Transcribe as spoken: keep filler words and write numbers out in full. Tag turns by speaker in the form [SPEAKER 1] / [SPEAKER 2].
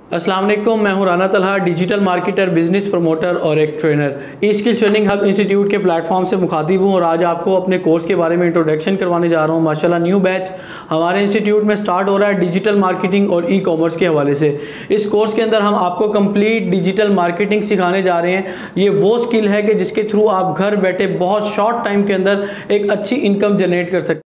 [SPEAKER 1] अस्सलाम वालेकुम, मैं हूं Rana Talha, digital marketer, business promoter और एक trainer. E skill training hub institute के प्लेटफॉर्म से मुखातिब हूं और आज आपको अपने कोर्स के बारे में इंट्रोडक्शन करवाने जा रहा हूं। माशाल्लाह न्यू बैच हमारे इंस्टीट्यूट में स्टार्ट हो रहा है डिजिटल मार्केटिंग और ई कॉमर्स के हवाले से। इस कोर्स के अंदर हम आपको कंप्लीट डिजिटल मार्केटिंग सिखाने जा रहे हैं। ये वो स्किल है कि जिसके थ्रू आप घर बैठे बहुत शॉर्ट टाइम के अंदर एक अच्छी इनकम जनरेट कर सकते हैं।